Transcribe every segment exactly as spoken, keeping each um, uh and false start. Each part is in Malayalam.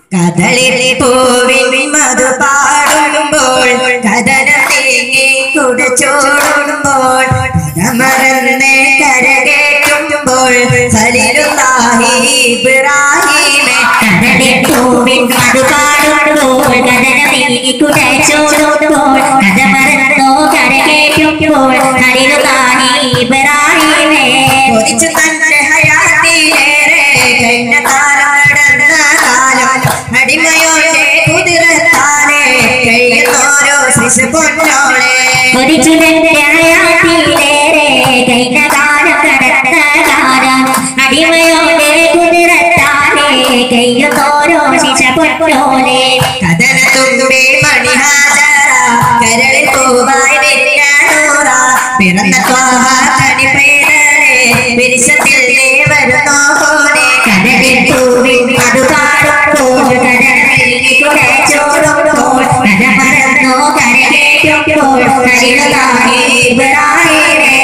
കദളി പൂവിൻ മധു പാടുമ്പോൾ കദനം നീങ്ങി കുടച്ചോടുമ്പോൾ മറന്ന് കരകേറ്റുമ്പോൾ ഖലീലുല്ലാഹി ഇബ്രാഹിമേ കദളി പൂവിൻ മധു പാടുമ്പോൾ കദനം നീങ്ങി കുടച്ചോടുമ്പോൾ മറന്നു കരകേറ്റുമ്പോൾ ഖലീലുല്ലാഹി ഇബ്രാഹിമേ കൊതിച്ചു തന്റെ ഹയാത്തിലേറെ കഴിഞ്ഞ കാലം നടന്ന കാലം അടിമയോടെ കുതിരത്താനെ കഴിയുന്നോരോ ശിശു പൊന്നോളെ കൊതിച്ചു തന്റെ ഹയാത്തിലേറെ കഴിഞ്ഞ കാലം നടന്ന കാലം അടിമയോടെ കുതിരത്താനെ കഴിയുന്നോരോ ശിശു പൊന്നോളെ കദന തുമ്പി മണിഹാജര കരളിൽ പൂവായി വിരിഞ്ഞൂറ പിറന്ന ത്വാഹ തനി പേരനെ വിരിശത്തിൽ നീ വരുന്നോ പോലെ കദളിൽ പൂവിൻ മധു പാടുമ്പോൾ കദളിൽ കുടച്ചോടുമ്പോൾ മറന്നു കരകേറ്റുമ്പോൾ ഖലീലുല്ലാഹി ഇബ്രാഹിമേ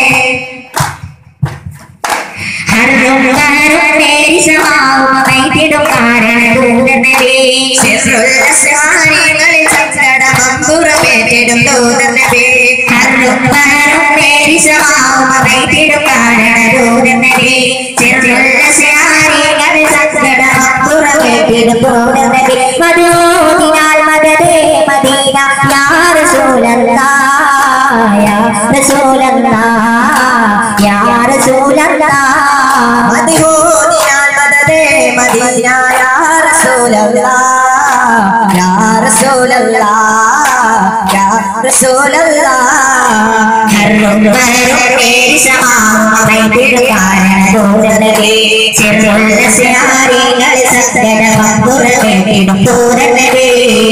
ഹർറും ബഹറും നേരിശമാവും വൈദ്യുടും കാരണദൂതനബി സിർറുൽ അസ്റാരികളിൽ സങ്കടമമ്പുറമേറ്റിടും ദൂതനബി ഹർറും ബഹറും നേരിശമാവും വൈദ്യുടും കാരണദൂതനബി സിർറുൽ അസ്റാരികളിൽ സങ്കടമമ്പുറമേറ്റിടും ദൂതനബി മദീനാൽ മദദേ മദീന യാ റസൂലല്ലാഹ് യാ റസൂലല്ലാഹ് യാ റസൂലല്ലാഹ് മദിഹൂദിനാൽ മദദേ മദീന യാ റസൂലല്ലാഹ് യാ റസൂലല്ലാഹ് യാ റസൂലല്ലാഹ് ഹർറും ബഹറും നേരിശമാവും വൈദ്യുടും കാരണദൂതനബി സിർറുൽ അസ്റാരികളിൽ സങ്കടമമ്പുറമേറ്റിടും ദൂതനബി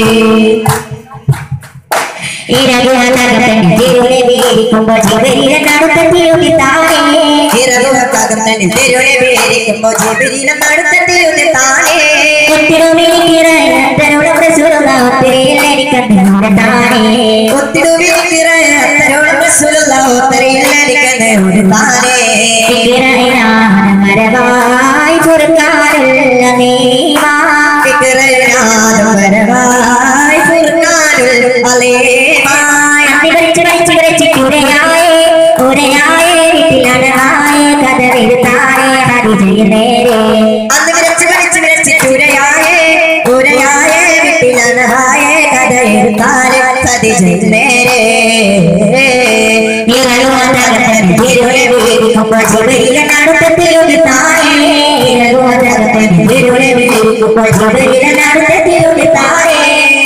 ഇരകുവകർത്തൻ തിരുനബിയിരിക്കുമ്പോൾ ജിബ്രീലിനടുത്ത തിരുവിതാനേ ഇരകുവകർത്തൻ തിരുനബിയിരിക്കുമ്പോൾ ജിബ്രീലിനടുത്ത തിരുവിതാനേ ഒത്തിടുമിരിക്കിറയത്തരുളം റസൂലുള്ളാഹ് ഒത്തിരിയിലടിക്കന്നോടെ താനേ ഒത്തിടുമിരിക്കിറയത്തരുളം റസൂലുള്ളാഹ് ഒത്തിരിയിലടിക്കന്നോടെ താനേ ഇക്കിറയാണ് മരവായി ഫുർഖാനുള്ള നീമാ ഇക്കിറയാണ് മരവായി ഫുർഖാനുൽ അലീമായി അന്തിവരിച്ച് വരിച്ച് വരിച്ച് കുരയായേ കുരയായേ വീട്ടിലടനായേ കഥവെഴുത്തായേ ഹരിജയ നേരെ അന്ന് വിരച്ച് വിരച്ച് വിരച്ച് ചുരയായേ ചുരയായേ വീട്ടിലനായേ കഥ എഴുത്താരേ കഥ നേരെ ഇരകുവകർത്തൻ തിരുനബിയിരിക്കുമ്പോൾ ജിബ്രീലിനടുത്ത തിരുവിതാനേ ഇരകുവകർത്തൻ തിരുനബിയിരിക്കുമ്പോൾ ജിബ്രീലിനടുത്ത തിരുവിതാനേ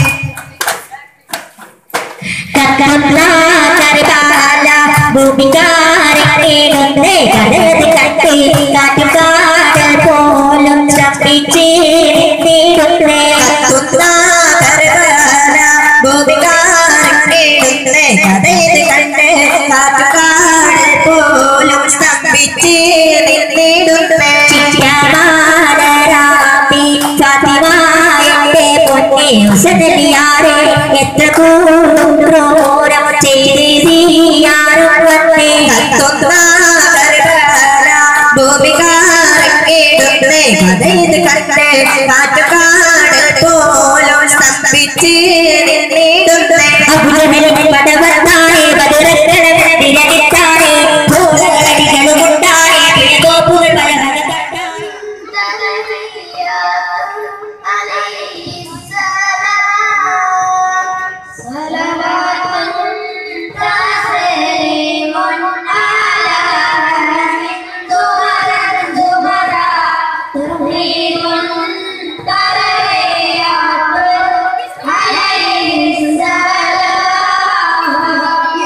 കക്കന്താ കരകാല ഭൂമികാരേടുന്നേ കടയത് കട്ടി കാറ്റുകാടൽ പോലും ശബ്ദിച്ചിരുന്നേ കത്തുന്ന കരകാല ഭൂമികാരേടുന്നേ കഥയത് കണ്ട് കാറ്റുകാടൽ പോലും സ്തംഭിച്ചിരുന്നിടുന്നേ ചിറ്റമാടരാപ്പി ഫാത്തിമായുടെ പൊന്നെ ഉസദലിയാരെ എത്ര കൂടും ക്രൂരം ചെയ്തിയാരും വന്നേ കത്തുന്ന കരകാല ഭൂമികാരേടുന്നേ കഥയത് കണ്ട് കാറ്റുകാടൽ പോലും സ്തംഭിച്ചിരുന്നിടുന്നേ അബുജഹലിന് പടവത്തായേ ബദറക്കളം തിരകിട്ടായേ ഭൂതകളടികളുമുണ്ടായേ കിഴകോപ്പുകൾ പലതരത്തായേ عليه السلام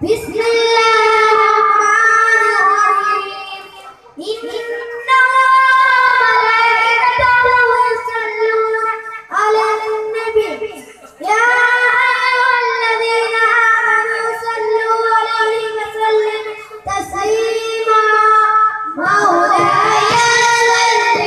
بسم الله الرحمن الرحيم إن ملائكته يصلون على النبي يا أيها الذين آمنوا صلوا عليه وسلموا تسليما مولاي صل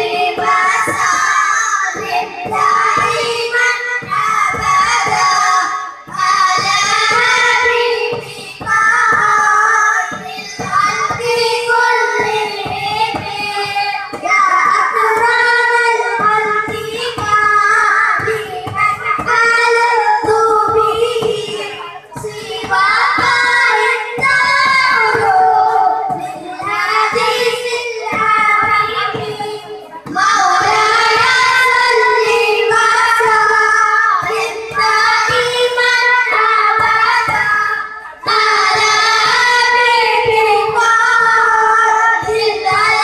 وسلم دائما أبدا على حبيبك خير الخلق كلهم يا أكرم الخلق لمن حلفت به سواك الدار للحديث الحبيب مولاي صل وسلم دائما أبدا على حبيبك خير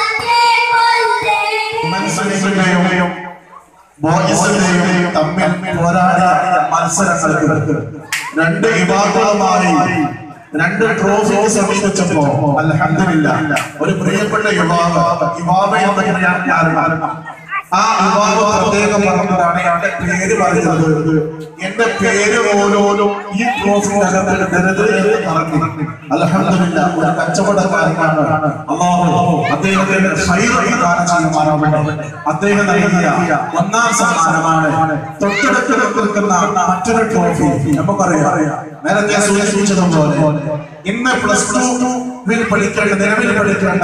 الخلق كلهم ബോയ്സിന്റെയും തമ്മിൽ പോരാടിയ മത്സരങ്ങൾക്ക് രണ്ട് യുവാക്കളുമായി രണ്ട് ട്രോഫി സമീപിച്ചപ്പോ അൽഹംദുലില്ലാഹ് ഒരു പ്രിയപ്പെട്ട യുവാവ് യുവാവ് എന്ന് പറയാൻ കാരണം ആ യുവാവ് പ്രത്യേകം പറഞ്ഞതാണ് എന്റെ പേര് പറയുന്നത് എന്റെ പേര് പോലും ഈ ട്രോഫി അകത്ത് പറഞ്ഞു അൽഹംദുലില്ലാഹ് ഒരു കച്ചവടക്കാരനാണ് അല്ലാഹു അദ്ദേഹത്തിന്റെ ഖൈറ് ദാനം ചെയ്യുമാറാവട്ടെ അദ്ദേഹം നൽകിയ ഒന്നാം സമ്മാനമാണ് തൊട്ടടുത്ത് നിൽക്കുന്ന മറ്റൊരു ട്രോഫി നമുക്കറിയാം നേരത്തെ സൂചിപ്പിച്ചതുപോലെ ഇന്ന് പ്ലസ് ടുവിൽ പഠിക്കേണ്ട നിലവിൽ പഠിക്കേണ്ട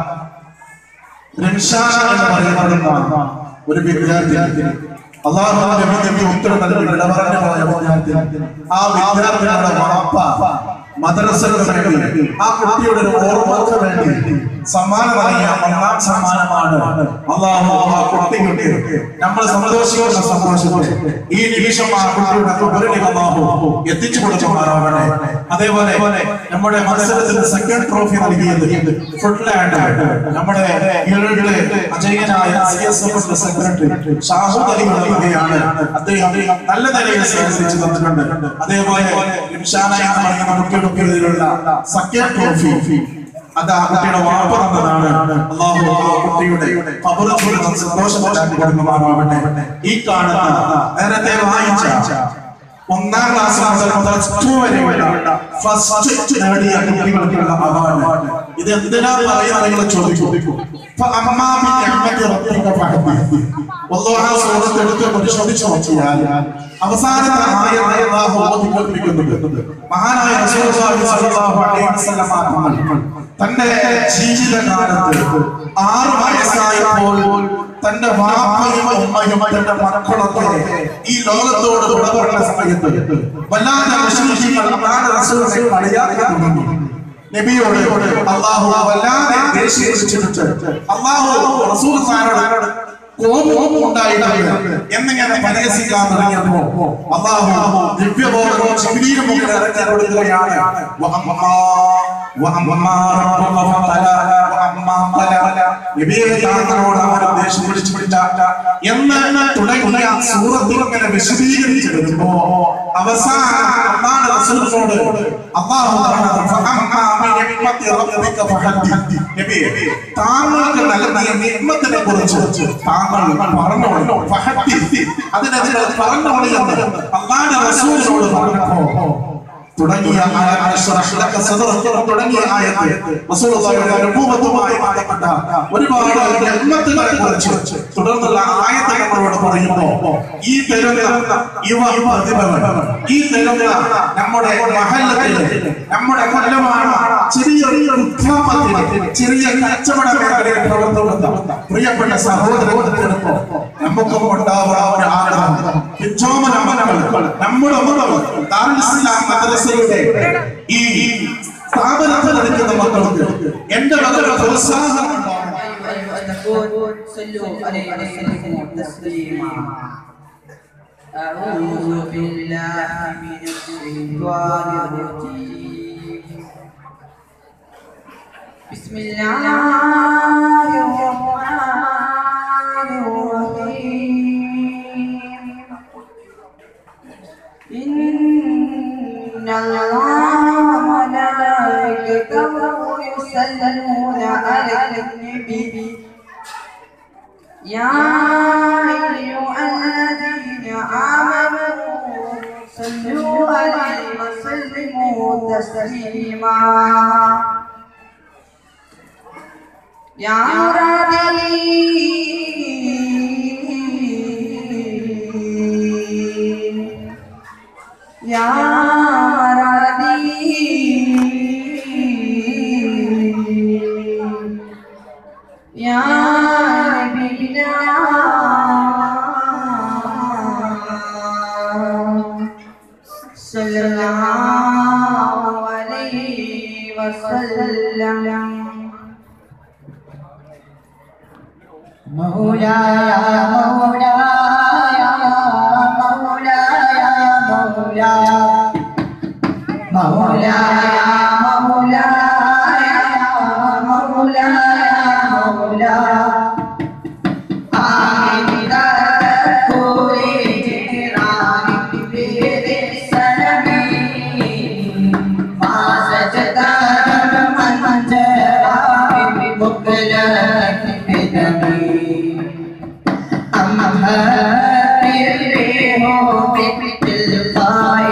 റിൻഷാന എന്ന് പറയപ്പെടുന്ന ഒരു വിദ്യാർത്ഥി അള്ളാഹുവിന്റെ ഉത്തരം നൽകി ഇടപറഞ്ഞു പോയ വിദ്യാർത്ഥി ആ വിദ്യാർത്ഥിയുടെ വാപ്പ മദ്രസക്ക് വേണ്ടി ആ കുട്ടിയുടെ ഒരു ഓർമ്മക്ക് വേണ്ടി സമ്മാനം നൽകിയ ഒന്നാം സമ്മാനമാണ് അള്ളാഹു ആ കുട്ടിയുടെ നമ്മൾ സന്തോഷിക്കുന്ന സന്തോഷത്തോടെ ഈ നിമിഷം ആ കുട്ടിയുടെ ഖബറിൽ അള്ളാഹു എത്തിച്ചു കൊടുക്കുമാറാവട്ടെ. അതേപോലെ നമ്മുടെ മത്സരത്തിന് സെക്കൻഡ് ട്രോഫി നൽകിയത് ഫുട്ലാൻഡ് നമ്മുടെ ഇവരുടെ അജയ്യനായ സി എസ് എഫിന്റെ സെക്രട്ടറി ഷാഹുദ് അലി നൽകുകയാണ്. അദ്ദേഹം നല്ല നിലയിൽ സേവിച്ചു തന്നിട്ടുണ്ട്. അതേപോലെ ഇൻഷാന എന്ന് പറയുന്ന കുട്ടിയുടെ പേരിലുള്ള സെക്കൻഡ് ട്രോഫി അത് ആ കുട്ടിയുടെ വാപ്പ തന്നതാണ്. അല്ലാഹു ആ കുട്ടിയുടെ ഖബറിൽ സന്തോഷത്തിലാക്കി കൊടുക്കുമാറാവട്ടെ. ഈ കാണുന്ന നേരത്തെ വായിച്ച ഒന്നാം ക്ലാസ് മുതൽ പ്ലസ് ടു വരെയുള്ള ഫസ്റ്റ് നേടിയ കുട്ടികൾക്കുള്ള അവാർഡ് ഇത് എന്തിനാ പറയുന്നത് നിങ്ങൾ ചോദിക്കും. എടുത്ത് പരിശോധിച്ചു നോക്കിയാൽ അവസാനത്തെ മഹാനായ തന്റെ ജീവിതകാലത്ത് ആറ് വയസ്സായപ്പോൾ തന്റെ വാപ്പയും ഉമ്മയും തന്റെ മക്കളൊക്കെ ഈ ലോകത്തോട് വിടപെടുന്ന സമയത്ത് വല്ലാതെ മുസ്ലിങ്ങൾ അല്ലാഹുവിന്റെ റസൂലിനെ കളിയാക്കി തുടങ്ങി. നബിയോട് അല്ലാഹു വല്ലാതെ ദേഷ്യപ്പെട്ടിട്ട് അല്ലാഹു റസൂലുള്ളാഹിയോട് കോപം ഉണ്ടായിട്ടുണ്ട് എന്നിങ്ങനെ പരിഹസിക്കാൻ തുടങ്ങിയപ്പോ അല്ലാഹു ദിവ്യബോധവും ജിബ്രീലും മുന്നിൽ ഇറക്കി കൊടുക്കുകയാണ്. നബിയെ താങ്കളോട് അവർ ദേഷ്യം പിടിച്ചു പിടിച്ച എന്ന് തുടങ്ങിയ സൂറത്തിൽ ഇങ്ങനെ വിശദീകരിച്ചെടുക്കുമ്പോ അവസാനം അല്ലാഹുവിന്റെ റസൂലിനോട് അല്ലാഹു നബിയെ താങ്കൾക്ക് നൽകിയ നിഅ്മത്തിനെ കുറിച്ച് താങ്കൾ പറഞ്ഞോളൂ. അതിനെതിരെ പറഞ്ഞോളൂ എന്ന് അല്ലാഹുവിന്റെ റസൂലിനോട് പറഞ്ഞപ്പോ തുടങ്ങിയ തുടങ്ങിയ ആയത്ത് റസൂലുള്ളാഹിയുടെ അനുഭവവുമായി ബന്ധപ്പെട്ട ഒരുപാട് നിഅ്മത്തുകളെ കുറിച്ച് തുടർന്നുള്ള ആയത്ത് നമ്മളോട് പറയുമ്പോ ഈ തരുന്ന യുവ പ്രതിഭകൾ ഈ തരുന്ന നമ്മുടെ മഹല്ലത്തിൽ നമ്മുടെ കൊല്ലമാണ് ചെറിയ ഉദ്യമത്തിന് ചെറിയ കച്ചവട മേഖലയിൽ പ്രവർത്തിക്കുന്ന പ്രിയപ്പെട്ട സഹോദരങ്ങളെടുത്തോ നമുക്കും ഉണ്ടാവുന്ന ഒരു ആഗ്രഹം നമ്മുടെ ദാറുൽ ഇസ്ലാം മദ്രസയുടെ ഈ സ്ഥാപനത്തിൽ നടക്കുന്ന മക്കൾക്ക് എന്റെ മകളുടെ പ്രോത്സാഹനം أعوذ بالله من الشيطان الرجيم بسم الله الرحمن الرحيم إن الله يصلون على النبي يا أيها الذين آمنوا صلوا عليه وسلموا تسليما يا مرادي يا مرادي يا نبينا صلى الله عليه وسلم مولاي مولاي مولاي مولاي مولاي مولاي مولاي مولاي آمين داركوري جيراني بير سلمي ما سجدان من جرى بمقلة بدمي أما بيريهم بالتلقاء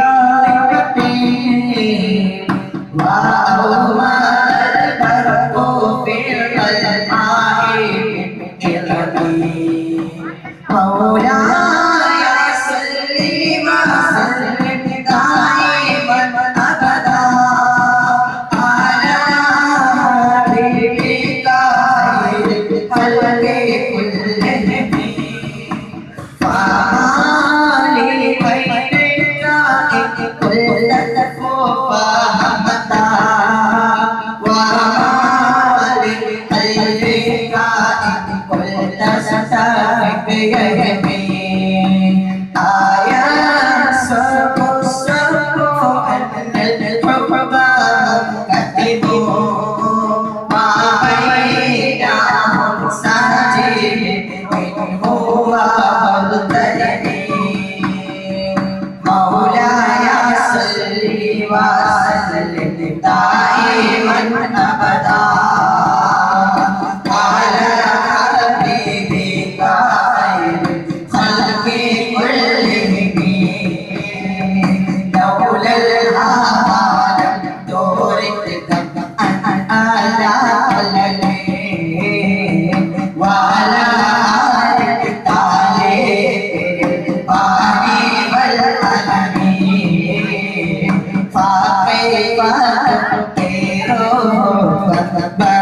قلبي وأوما البرق في الماء بقلبي مولاي صل وسلم دائما أبدا على حبيبك خير الخلق كلهم فعلي بيتك كل فهمتا وعلي قلبك كل ستاك يمين آيات سرق السرق أن الحب مكتب ما بينهم ساجد منه والتلمين مولاي صل وسلم دائما أبدا على حبيبك خير الخلق كلهم لولا العالم دورتك أن ألا وعلى آلك تعليق الباني والعالمين فكيف تنكر